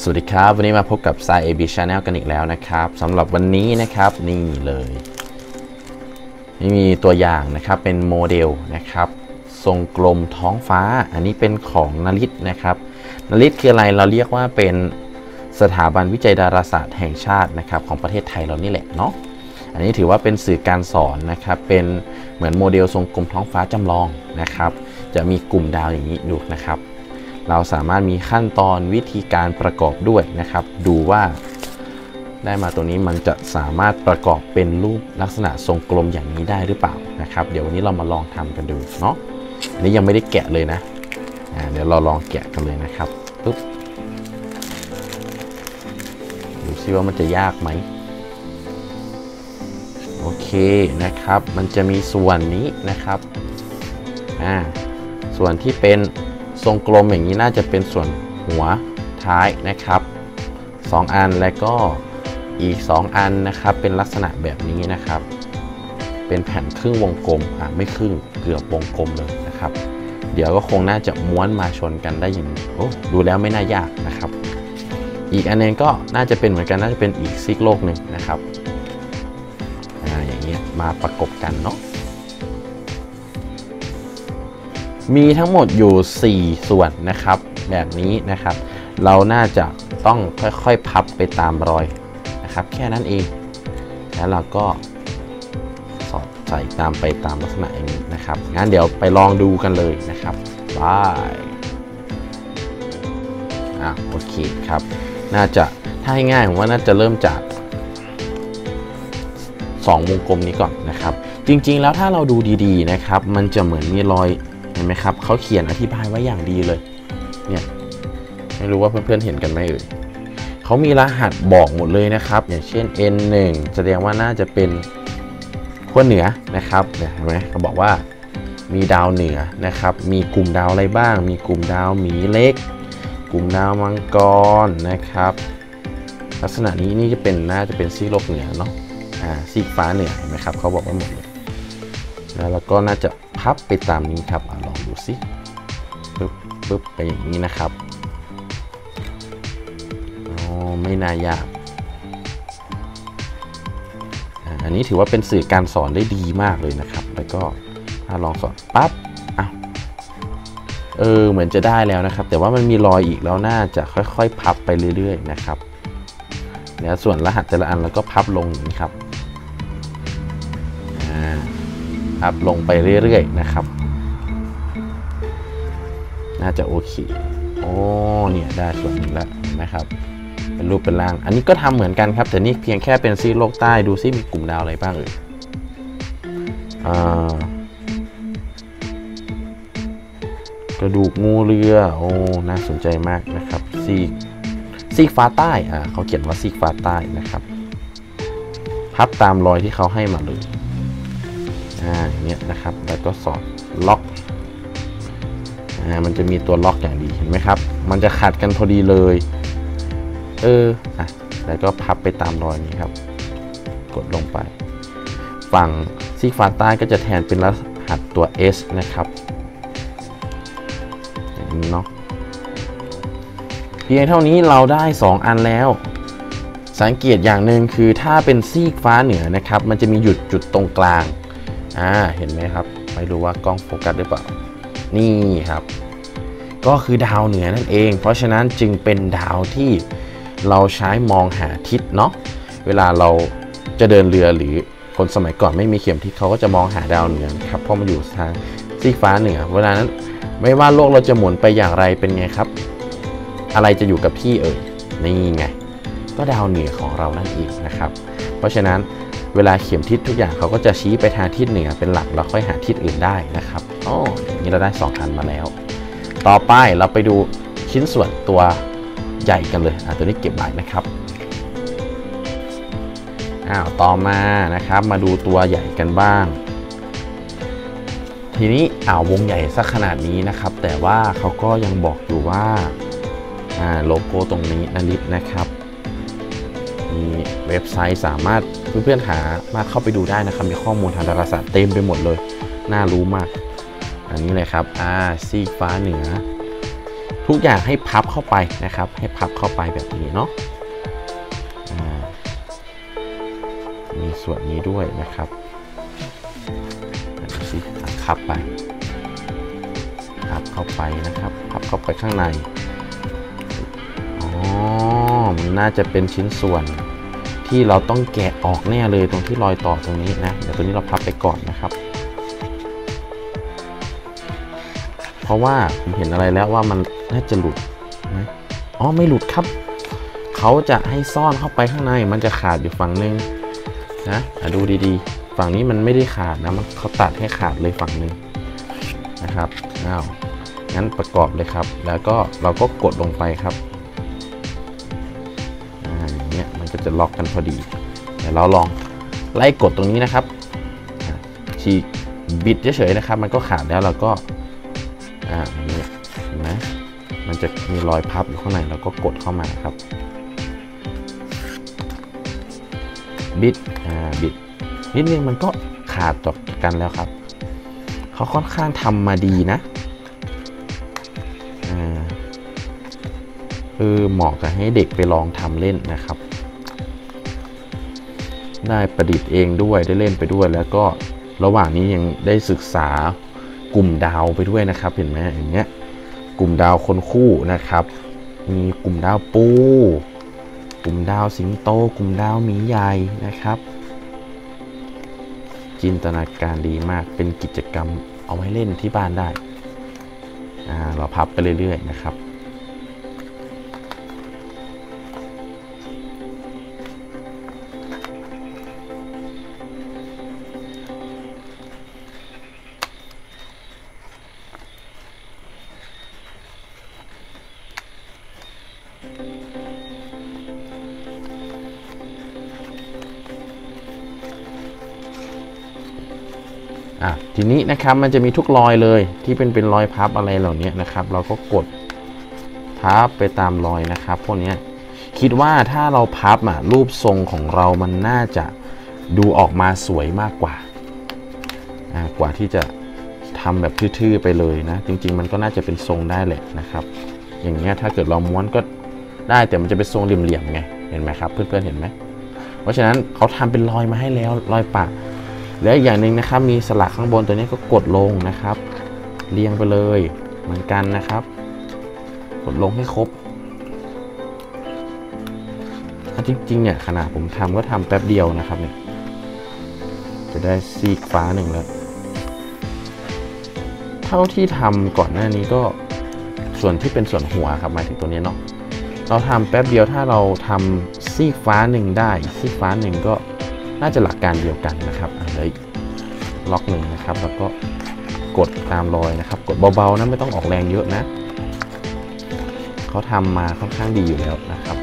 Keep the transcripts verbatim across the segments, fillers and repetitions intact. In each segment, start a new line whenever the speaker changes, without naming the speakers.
สวัสดีครับวันนี้มาพบกับ Sai เอ บี Channel กันอีกแล้วนะครับสำหรับวันนี้นะครับนี่เลยนี่มีตัวอย่างนะครับเป็นโมเดลนะครับทรงกลมท้องฟ้าอันนี้เป็นของนฤทธิ์นะครับนฤทธิ์คืออะไรเราเรียกว่าเป็นสถาบันวิจัยดาราศาสตร์แห่งชาตินะครับของประเทศไทยเรานี่แหละเนาะอันนี้ถือว่าเป็นสื่อการสอนนะครับเป็นเหมือนโมเดลทรงกลมท้องฟ้าจำลองนะครับจะมีกลุ่มดาวอย่างนี้ดูนะครับเราสามารถมีขั้นตอนวิธีการประกอบด้วยนะครับดูว่าได้มาตัวนี้มันจะสามารถประกอบเป็นรูปลักษณะทรงกลมอย่างนี้ได้หรือเปล่านะครับเดี๋ยววันนี้เรามาลองทำกันดูเนาะอันนี้ยังไม่ได้แกะเลยนะอ่าเดี๋ยวเราลองแกะกันเลยนะครับปุ๊บดูซิว่ามันจะยากไหมโอเคนะครับมันจะมีส่วนนี้นะครับอ่าส่วนที่เป็นทรงกลมอย่างนี้น่าจะเป็นส่วนหัวท้ายนะครับสองอันและก็อีกสองอันนะครับเป็นลักษณะแบบนี้นะครับเป็นแผ่นครึ่งวงกลมอ่ะไม่ครึ่งเกือบวงกลมเลยนะครับเดี๋ยวก็คงน่าจะม้วนมาชนกันได้อย่างนี้โอ้ดูแล้วไม่น่ายากนะครับอีกอันนึงก็น่าจะเป็นเหมือนกันน่าจะเป็นอีกซีกโลกหนึ่งนะครับอ่าอย่างนี้มาประกบกันเนาะมีทั้งหมดอยู่สี่ส่วนนะครับแบบนี้นะครับเราน่าจะต้องค่อยๆพับไปตามรอยนะครับแค่นั้นเองแล้วเราก็สอดใส่ตามไปตามลักษณะอย่างนี้นะครับงั้นเดี๋ยวไปลองดูกันเลยนะครับบายอ่ะโอเคครับน่าจะถ้าให้ง่ายผมว่าน่าจะเริ่มจากสองวงกลมนี้ก่อนนะครับจริงๆแล้วถ้าเราดูดีๆนะครับมันจะเหมือนมีรอยเห็นไหมครับเขาเขียนอธิบายไว้อย่างดีเลยเนี่ยไม่รู้ว่าเพื่อนๆเห็นกันไหมเอ่ยเขามีรหัสบอกหมดเลยนะครับอย่างเช่น เอ็น หนึ่ง แสดงว่าน่าจะเป็นขั้วเหนือนะครับเห็นไหมเขาบอกว่ามีดาวเหนือนะครับมีกลุ่มดาวอะไรบ้างมีกลุ่มดาวหมีเล็กกลุ่มดาวมังกรนะครับลักษณะนี้นี่จะเป็นน่าจะเป็นซีกโลกเหนือเนาะอ่าซีกฟ้าเหนือเห็นไหมครับเขาบอกไว้หมดเลยแล้วก็น่าจะพับไปตามนี้ครับลองดูสิปึ๊บปึ๊บไปอย่างนี้นะครับอ๋อไม่น่ายากอันนี้ถือว่าเป็นสื่อการสอนได้ดีมากเลยนะครับแล้วก็ถ้าลองสอนปั๊บอ้าวเออเหมือนจะได้แล้วนะครับแต่ว่ามันมีรอยอีกแล้วน่าจะค่อยๆพับไปเรื่อยๆนะครับแล้วส่วนรหัสแต่ละอันเราก็พับลงอย่างนี้ครับพับลงไปเรื่อยๆนะครับน่าจะโอเคโอ้เนี่ยได้ส่วนนี้แล้วนะครับเป็นรูปเป็นร่างอันนี้ก็ทำเหมือนกันครับแต่นี่เพียงแค่เป็นซีกโลกใต้ดูซิมีกลุ่มดาวอะไรบ้างเอ่ยกระดูกงูเรือโอ้น่าสนใจมากนะครับซีกซีกฟ้าใต้อ่าเขาเขียนว่าซีกฟ้าใต้นะครับพับตามรอยที่เขาให้มาเลยอ่าอย่างเงี้ยนะครับแล้วก็สอดล็อกอ่ามันจะมีตัวล็อกอย่างดีเห็นไหมครับมันจะขัดกันพอดีเลยเอออ่ะแล้วก็พับไปตามรอยนี้ครับกดลงไปฝั่งซีกฟ้าใต้ก็จะแทนเป็นรหัสตัว S นะครับอย่างนี้เนาะเพียงเท่านี้เราได้สองอันแล้วสังเกตอย่างหนึ่งคือถ้าเป็นซีกฟ้าเหนือนะครับมันจะมีหยุดจุดตรงกลางอ่าเห็นไหมครับไม่รู้ว่ากล้องโฟกัสหรือเปล่านี่ครับก็คือดาวเหนือนั่นเองเพราะฉะนั้นจึงเป็นดาวที่เราใช้มองหาทิศเนาะเวลาเราจะเดินเรือหรือคนสมัยก่อนไม่มีเข็มทิศเขาก็จะมองหาดาวเหนือครับเพราะมันอยู่ทางซีกฟ้าเหนือเวลานั้นไม่ว่าโลกเราจะหมุนไปอย่างไรเป็นไงครับอะไรจะอยู่กับที่เอ่ยนี่ไงก็ดาวเหนือของเรานั่นเองนะครับเพราะฉะนั้นเวลาเข็มทิศทุกอย่างเขาก็จะชี้ไปทางทิศเหนือเป็นหลักเราค่อยหาทิศอื่นได้นะครับอ๋ออย่างนี้เราได้สองอันมาแล้วต่อไปเราไปดูชิ้นส่วนตัวใหญ่กันเลยอ่ะตัวนี้เก็บไว้นะครับอ้าวต่อมานะครับมาดูตัวใหญ่กันบ้างทีนี้อ้าววงใหญ่สักขนาดนี้นะครับแต่ว่าเขาก็ยังบอกอยู่ว่าอ่าโลโก้ตรงนี้นฤทธิ์นะครับมีเว็บไซต์สามารถเพื่อนๆหามาเข้าไปดูได้นะครับมีข้อมูลทางดาราศาสตร์เต็มไปหมดเลยน่ารู้มากอันนี้เลยครับอ่าซีกฟ้าเหนือทุกอย่างให้พับเข้าไปนะครับให้พับเข้าไปแบบนี้เนาะมีส่วนนี้ด้วยนะครับดูสิพับไปพับเข้าไปนะครับพับเข้าไปข้างในอ๋อมันน่าจะเป็นชิ้นส่วนที่เราต้องแกะออกแน่เลยตรงที่รอยต่อตรงนี้นะเดี๋ยวตัวนี้เราพับไปก่อนนะครับเพราะว่าผมเห็นอะไรแล้วว่ามันน่าจะหลุดนะอ๋อไม่หลุดครับเขาจะให้ซ่อนเข้าไปข้างในมันจะขาดอยู่ฝั่งนึงนะดูดีๆฝั่งนี้มันไม่ได้ขาดนะมันเขาตัดให้ขาดเลยฝั่งนึงนะครับอ้าวงั้นประกอบเลยครับแล้วก็เราก็กดลงไปครับอ่าอย่างเงี้ยมันก็จะล็อกกันพอดีเดี๋ยวเราลองไล่กดตรงนี้นะครับฉีกบิดเฉยๆนะครับมันก็ขาดแล้วเราก็อ่าอย่างเงี้ยเห็นไหมมันจะมีรอยพับอยู่ข้างในเราก็กดเข้ามาครับบิดอ่าบิดนิดนึงมันก็ขาดจากกันแล้วครับเขาค่อนข้างทำมาดีนะอ่าคือเหมาะกับให้เด็กไปลองทำเล่นนะครับได้ประดิษฐ์เองด้วยได้เล่นไปด้วยแล้วก็ระหว่างนี้ยังได้ศึกษากลุ่มดาวไปด้วยนะครับเห็นไหมอย่างเงี้ยกลุ่มดาวคนคู่นะครับมีกลุ่มดาวปูกลุ่มดาวสิงโตกลุ่มดาวหมีใหญ่นะครับจินตนาการดีมากเป็นกิจกรรมเอาไว้เล่นที่บ้านได้อ่าเราพับไปเรื่อยๆนะครับอ่ะทีนี้นะครับมันจะมีทุกรอยเลยที่เป็นเป็นรอยพับอะไรเหล่านี้นะครับเราก็กดพับไปตามรอยนะครับพวกนี้คิดว่าถ้าเราพับอ่ะรูปทรงของเรามันน่าจะดูออกมาสวยมากกว่าอ่ากว่าที่จะทำแบบทื่อๆไปเลยนะจริงๆมันก็น่าจะเป็นทรงได้แหละนะครับอย่างเงี้ยถ้าเกิดเราม้วนก็ได้แต่มันจะเป็นทรงเหลี่ยมๆไงเห็นไหมครับเพื่อนๆเห็นไหมเพราะฉะนั้นเขาทำเป็นรอยมาให้แล้วรอยปะแล้วอย่างหนึ่งนะครับมีสลักข้างบนตัวนี้ก็กดลงนะครับเรียงไปเลยเหมือนกันนะครับกดลงให้ครบจริงๆเนี่ยขนาดผมทำก็ทำแป๊บเดียวนะครับเนี่ยจะได้ซีกฟ้าหนึ่งแล้วเท่าที่ทำก่อนหน้านี้ก็ส่วนที่เป็นส่วนหัวครับหมายถึงตัวนี้เนาะเราทำแป๊บเดียวถ้าเราทำซีกฟ้าหนึ่งได้ซีกฟ้าหนึ่งก็น่าจะหลักการเดียวกันนะครับเลยล็อกหนึ่งนะครับแล้วก็กดตามรอยนะครับกดเบาๆนะไม่ต้องออกแรงเยอะนะเขาทำมาค่อนข้างดีอยู่แล้วนะครับ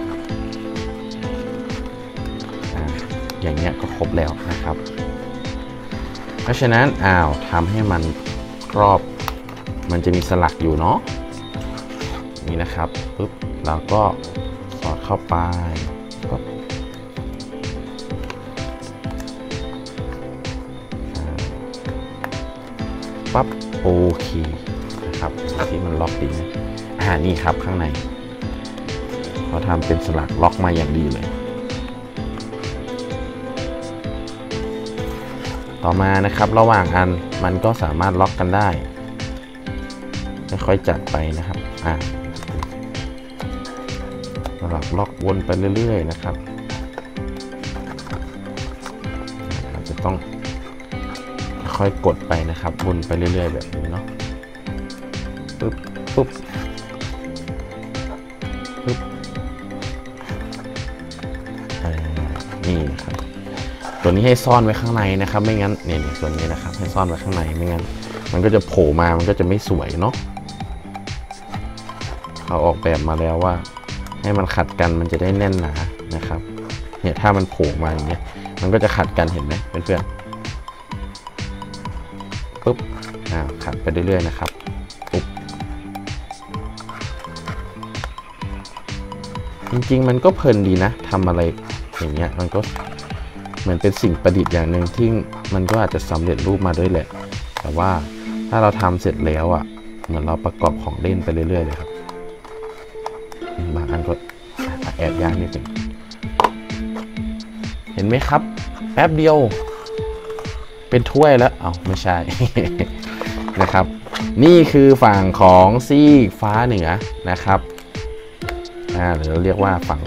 อ่าอย่างเงี้ยก็ครบแล้วนะครับเพราะฉะนั้นอ้าวทำให้มันครอบมันจะมีสลักอยู่เนาะนี่นะครับปุ๊บเราก็สอดเข้าไปปั๊บปั๊บโอเคนะครับที่มันล็อกดีนะอ่านี่ครับข้างในเขาทำเป็นสลักล็อกมาอย่างดีเลยต่อมานะครับระหว่างอันมันก็สามารถล็อกกันได้ค่อยๆจัดไปนะครับอ่าสลักล็อกวนไปเรื่อยๆนะครับอาจจะต้องค่อยกดไปนะครับวนไปเรื่อยๆแบบนี้เนาะปึ๊บปึ๊บปึ๊บนี่นะครับตัวนี้ให้ซ่อนไว้ข้างในนะครับไม่งั้นเนี่ยส่วนนี้นะครับให้ซ่อนไว้ข้างในไม่งั้นมันก็จะโผล่มามันก็จะไม่สวยเนาะเขาออกแบบมาแล้วว่าให้มันขัดกันมันจะได้แน่นหนานะครับเนี่ยถ้ามันโผล่มาอย่างเงี้ยมันก็จะขัดกันเห็นไหมเพื่อนๆปุ๊บอ่าขัดไปเรื่อยๆนะครับปุ๊บจริงๆมันก็เพลินดีนะทำอะไรอย่างเงี้ยมันก็เหมือนเป็นสิ่งประดิษฐ์อย่างหนึ่งที่มันก็อาจจะสำเร็จรูปมาด้วยแหละแต่ว่าถ้าเราทำเสร็จแล้วอ่ะเหมือนเราประกอบของเล่นไปเรื่อยๆเลยครับแอบยากนิดหนึ่งเห็นไหมครับแป๊บเดียวเป็นถ้วยแล้วเอาไม่ใช่ นะครับนี่คือฝั่งของซีกฟ้าเหนือนะครับอ่าหรือเราเรียกว่าฝั่ง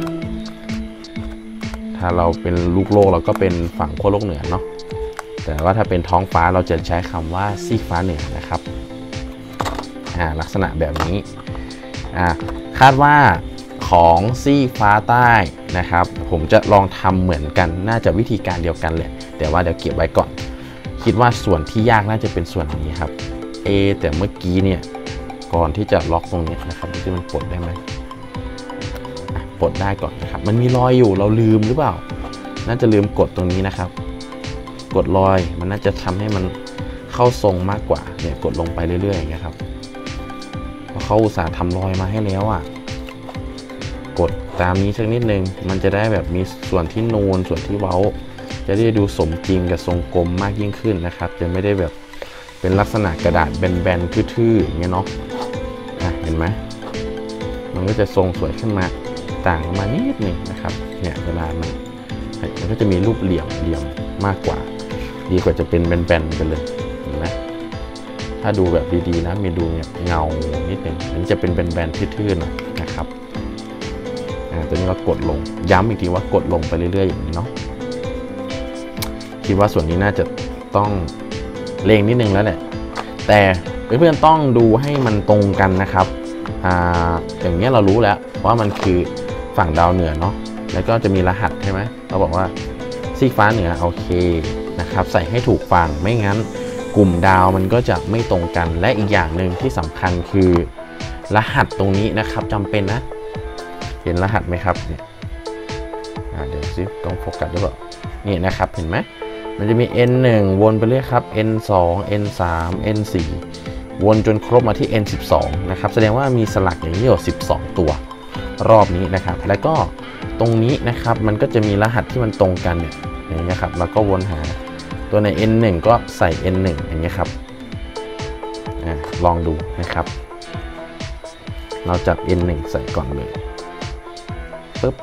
ถ้าเราเป็นลูกโลกเราก็เป็นฝั่งขั้วโลกเหนือเนาะแต่ว่าถ้าเป็นท้องฟ้าเราจะใช้คำว่าซีกฟ้าเหนือนะครับอ่าลักษณะแบบนี้อ่าคาดว่าของซีกฟ้าใต้นะครับผมจะลองทำเหมือนกันน่าจะวิธีการเดียวกันเลยแต่ว่าเดี๋ยวเก็บไว้ก่อนคิดว่าส่วนที่ยากน่าจะเป็นส่วนนี้ครับเอแต่เมื่อกี้เนี่ยก่อนที่จะล็อกตรงนี้นะครับที่มันปลดได้ไหมปลดได้ก่อนนะครับมันมีรอยอยู่เราลืมหรือเปล่าน่าจะลืมกดตรงนี้นะครับกดรอยมันน่าจะทำให้มันเข้าทรงมากกว่าเนี่ยกดลงไปเรื่อยๆอย่างเงี้ยครับเพราะเขาอุตส่าห์ทำรอยมาให้แล้วอ่ะกดตามนี้สักนิดนึงมันจะได้แบบมีส่วนที่นูนส่วนที่เว้าจะได้ดูสมจริงกับทรงกลมมากยิ่งขึ้นนะครับจะไม่ได้แบบเป็นลักษณะกระดาษแบนๆทื่อๆอย่างเงี้ยเนาะอ่ะเห็นไหมมันก็จะทรงสวยขึ้นมาต่างออกมานิดนึงนะครับเนี่ยเวลามันมันก็จะมีรูปเหลี่ยมเหลี่ยมมากกว่าดีกว่าจะเป็นแบนๆไปเลยเห็นไหมถ้าดูแบบดีๆนะมีดูเนี่ยเงานิดนึงอันนี้จะเป็นแบนๆทื่อๆหน่อยนะครับอ่าตัวนี้เรากดลงย้ำอีกทีว่ากดลงไปเรื่อยๆอย่างนี้เนาะคิดว่าส่วนนี้น่าจะต้องเลงนิดนึงแล้วแหละแต่เพื่อนๆต้องดูให้มันตรงกันนะครับอ่าอย่างเงี้ยเรารู้แล้วว่ามันคือฝั่งดาวเหนือเนาะแล้วก็จะมีรหัสใช่ไหมเราบอกว่าซีกฟ้าเหนือโอเคนะครับใส่ให้ถูกฝั่งไม่งั้นกลุ่มดาวมันก็จะไม่ตรงกันและอีกอย่างหนึ่งที่สำคัญคือรหัสตรงนี้นะครับจำเป็นนะเห็นรหัสไหมครับเนี่ยเดี๋ยวซิต้องโฟกัสด้วยนี่นะครับเห็นไหมมันจะมี เอ็น หนึ่ง วนไปเรื่อยครับ เอ็น สอง เอ็น สาม เอ็น สี่ วนจนครบมาที่ เอ็น สิบสอง นะครับแสดงว่ามีสลักอย่างนี้อยู่สิบสองตัวรอบนี้นะครับแล้วก็ตรงนี้นะครับมันก็จะมีรหัสที่มันตรงกันเนี่ยอย่างนี้ครับแล้วก็วนหาตัวใน เอ็น หนึ่ง ก็ใส่ เอ็น หนึ่ง อย่างนี้ครับอ่าลองดูนะครับเราจับ เอ็น หนึ่ง ใส่ก่อนเลยปึ๊บ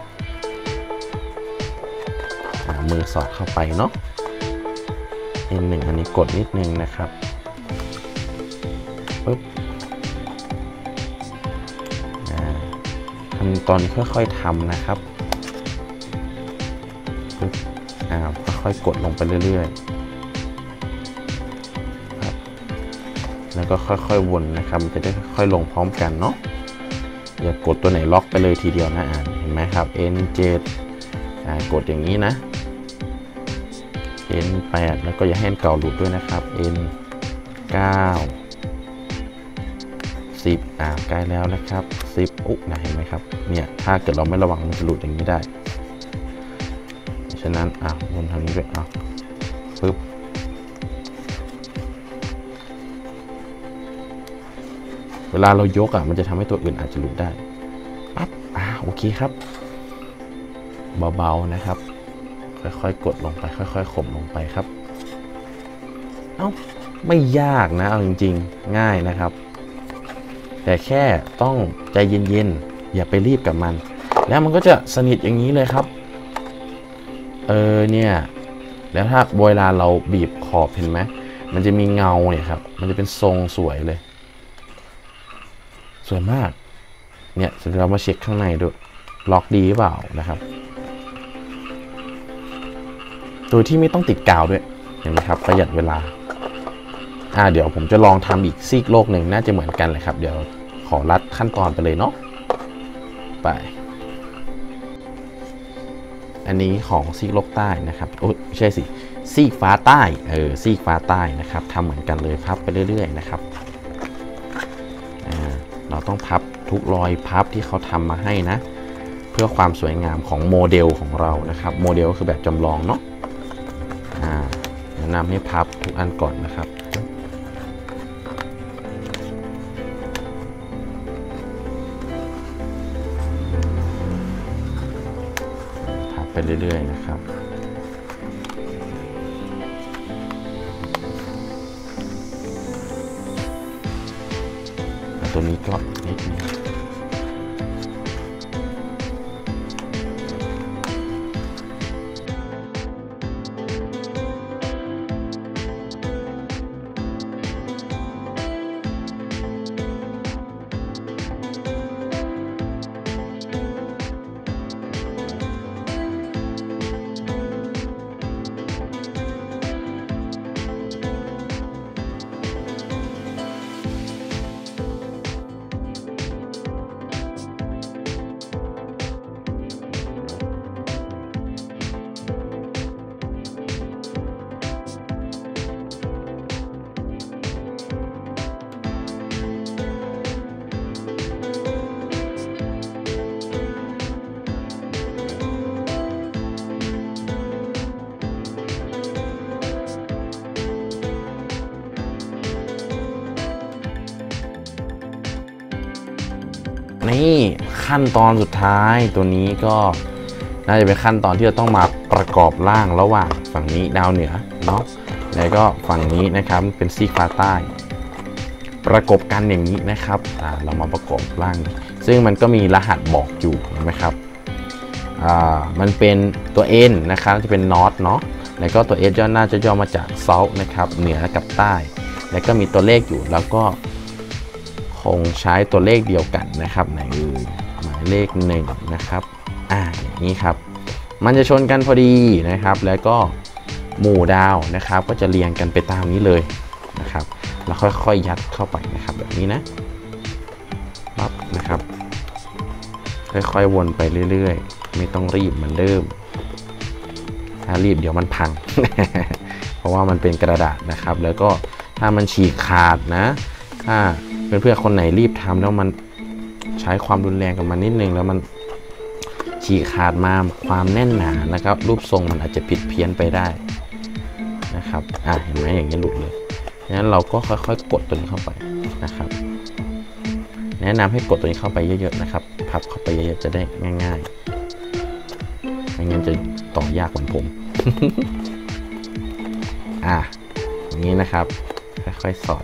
มือสอดเข้าไปเนาะ เอ็น หนึ่ง อันนี้กดนิดนึงนะครับปึ๊บขั้นตอนนี้ค่อยๆทำนะครับปึ๊บอ่าค่อยๆกดลงไปเรื่อยๆครับแล้วก็ค่อยๆวนนะครับมันจะได้ค่อยๆลงพร้อมกันเนาะอย่ากดตัวไหนล็อกไปเลยทีเดียวนะอ่านเห็นไหมครับ เอ็น เจ็ด อ่ากดอย่างนี้นะเอ็น แปด แล้วก็อย่าให้เก่าหลุดด้วยนะครับ เอ็น เก้า สิบ อ่าใกล้แล้วนะครับ สิบ อุ๊บนะเห็นไหมครับเนี่ยถ้าเกิดเราไม่ระวังมันจะหลุดอย่างนี้ได้ฉะนั้นอ่ะวนทางนี้ด้วยอ่ะปึ๊บเวลาเรายกอ่ะมันจะทำให้ตัวอื่นอาจจะหลุดได้ปั๊บอ่าโอเคครับเบาๆนะครับค่อยๆกดลงไปค่อยๆข่มลงไปครับเอ้าไม่ยากนะเอาจริงๆง่ายนะครับแต่แค่ต้องใจเย็นๆอย่าไปรีบกับมันแล้วมันก็จะสนิทอย่างนี้เลยครับเออเนี่ยแล้วถ้าเวลาเราบีบขอบเห็นไหมมันจะมีเงาเนี่ยครับมันจะเป็นทรงสวยเลยสวยมากเนี่ยเรามาเช็คข้างในดูล็อกดีหรือเปล่านะครับโดยที่ไม่ต้องติดกาวด้วยเห็นไหมครับประหยัดเวลาอ่าเดี๋ยวผมจะลองทำอีกซีกโลกหนึ่งน่าจะเหมือนกันเลยครับเดี๋ยวขอรัดขั้นตอนไปเลยเนาะไปอันนี้ของซีกโลกใต้นะครับโอ้ไม่ใช่สิซีกฟ้าใต้เออซีกฟ้าใต้นะครับทำเหมือนกันเลยพับไปเรื่อยๆนะครับอ่าเราต้องพับทุกรอยพับที่เขาทำมาให้นะเพื่อความสวยงามของโมเดลของเรานะครับโมเดลก็คือแบบจำลองเนาะแนะนำให้พับทุกอันก่อนนะครับพับไปเรื่อยๆนะครับตัวนี้ก็นิดนึงนี่ขั้นตอนสุดท้ายตัวนี้ก็น่าจะเป็นขั้นตอนที่เราต้องมาประกอบร่างระหว่างฝั่งนี้ดาวเหนือเนาะแล้วก็ฝั่งนี้นะครับเป็นซีกฟ้าใต้ประกบกันอย่างนี้นะครับอ่าเรามาประกอบร่างซึ่งมันก็มีรหัสบอกอยู่เห็นไหมครับอ่ามันเป็นตัว N นะครับจะเป็น North เนาะแล้วก็ตัว S ย่อน่าจะย่อมาจาก South นะครับเหนือกับใต้แล้วก็มีตัวเลขอยู่แล้วก็คงใช้ตัวเลขเดียวกันนะครับไหนเอ่ยหมายเลขหนึ่งนะครับอ่าอย่างนี้ครับมันจะชนกันพอดีนะครับแล้วก็หมู่ดาวนะครับก็จะเรียงกันไปตามนี้เลยนะครับแล้วค่อยๆยัดเข้าไปนะครับแบบนี้นะปั๊บนะครับค่อยๆวนไปเรื่อยๆไม่ต้องรีบเหมือนเดิมถ้ารีบเดี๋ยวมันพัง เพราะว่ามันเป็นกระดาษนะครับแล้วก็ถ้ามันฉีกขาดนะถ้าเพื่อนๆคนไหนรีบทำแล้วมันใช้ความรุนแรงกับมันนิดนึงแล้วมันฉีกขาดมาความแน่นหนานะครับรูปทรงมันอาจจะผิดเพี้ยนไปได้นะครับอ่ะเห็นไหมอย่างนี้หลุดเลยงั้นเราก็ค่อยๆกดตัวนี้เข้าไปนะครับแนะนำให้กดตัวนี้เข้าไปเยอะๆนะครับพับเข้าไปเยอะๆจะได้ง่ายๆไม่งั้นจะต่อยากเหมือนผม อ่ะอย่างนี้นะครับค่อยๆสอด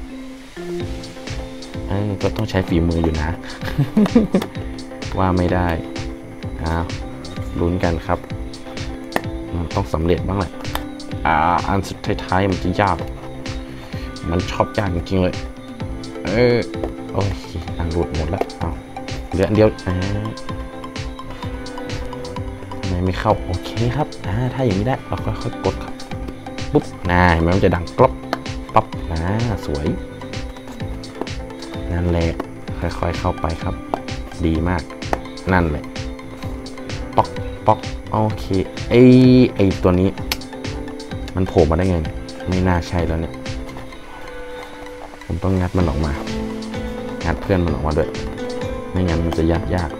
เออก็ต้องใช้ฝีมืออยู่นะ ว่าไม่ได้อ้าวลุ้นกันครับมันต้องสำเร็จบ้างแหละอ่าอันสุดท้ายๆมันจะยากมันชอบยากจริงๆเลยเออโอ้ยอันหลุดหมดแล้วอ้าวเหลืออันเดียวอ่าทำไมไม่เข้าโอเคครับอ่าถ้าอย่างนี้ได้เราค่อยๆกดครับปุ๊บน่าเห็นไหมมันจะดังกรอบปั๊บนะสวยนั่นแหละค่อยๆเข้าไปครับดีมากนั่นแหละป๊อกป๊อกโอเคไอไอตัวนี้มันโผล่มาได้ไงไม่น่าใช่แล้วเนี่ยผมต้องงัดมันออกมางัดเพื่อนมันออกมาด้วยไม่งั้นมันจะยากยาก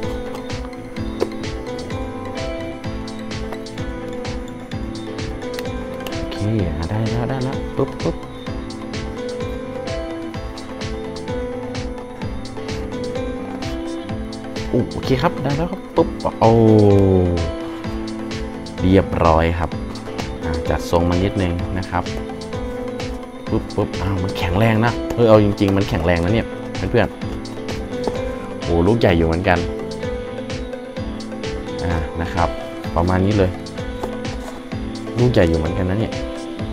โอเคได้แล้วได้แล้วปุ๊บปุ๊บโอเคครับได้แล้วครับปุ๊บโอ้เรียบร้อยครับจัดทรงมานิดนึงนะครับปุ๊บปุ๊บอ้าวมันแข็งแรงนะเออเอาจริงๆมันแข็งแรงนะเนี่ยเพื่อนๆโอ้ลูกใหญ่อยู่เหมือนกันอ่านะครับประมาณนี้เลยลูกใหญ่อยู่เหมือนกันนะเนี่ย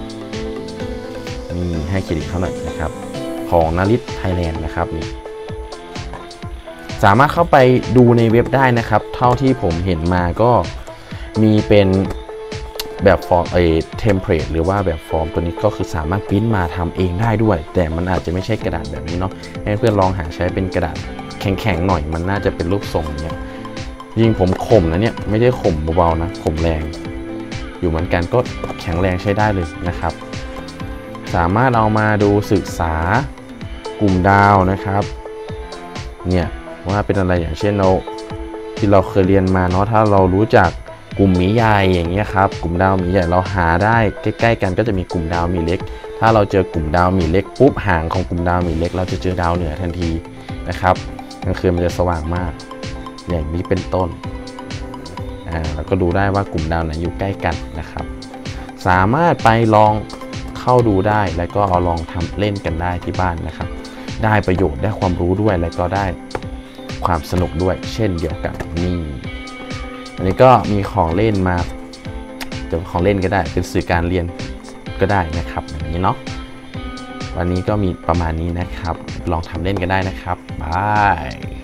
นี่ให้เครดิตเขาหน่อยนะครับของนาริตไทยแลนด์นะครับนี่สามารถเข้าไปดูในเว็บได้นะครับเท่าที่ผมเห็นมาก็มีเป็นแบบฟอร์มไอเทมเพลตหรือว่าแบบฟอร์มตัวนี้ก็คือสามารถพิมพ์มาทำเองได้ด้วยแต่มันอาจจะไม่ใช่กระดาษแบบนี้เนาะให้เพื่อนลองหาใช้เป็นกระดาษแข็งๆหน่อยมันน่าจะเป็นรูปทรงเนี้ยยิ่งผมข่มนะเนี่ยไม่ได้ข่มเบาๆนะข่มแรงอยู่เหมือนกันก็แข็งแรงใช้ได้เลยนะครับสามารถเอามาดูศึกษากลุ่มดาวนะครับเนี่ยว่าเป็นอะไรอย่างเช่นเราที่เราเคยเรียนมาเนาะถ้าเรารู้จักกลุ่มหมีใหญ่อย่างเงี้ยครับกลุ่มดาวหมีใหญ่เราหาได้ใกล้ๆกันก็จะมีกลุ่มดาวหมีเล็กถ้าเราเจอกลุ่มดาวหมีเล็กปุ๊บห่างของกลุ่มดาวหมีเล็กเราจะเจอดาวเหนือทันทีนะครับกลางคืนมันจะสว่างมากอย่างนี้เป็นต้นอ่าเราก็ดูได้ว่ากลุ่มดาวไหนอยู่ใกล้กันนะครับสามารถไปลองเข้าดูได้แล้วก็เอาลองทำเล่นกันได้ที่บ้านนะครับได้ประโยชน์ได้ความรู้ด้วยแล้วก็ได้ความสนุกด้วยเช่นเดียวกันนี่อันนี้ก็มีของเล่นมาจะของเล่นก็ได้เป็นสื่อการเรียนก็ได้นะครับอย่างนี้เนาะวันนี้ก็มีประมาณนี้นะครับลองทำเล่นกันได้นะครับบาย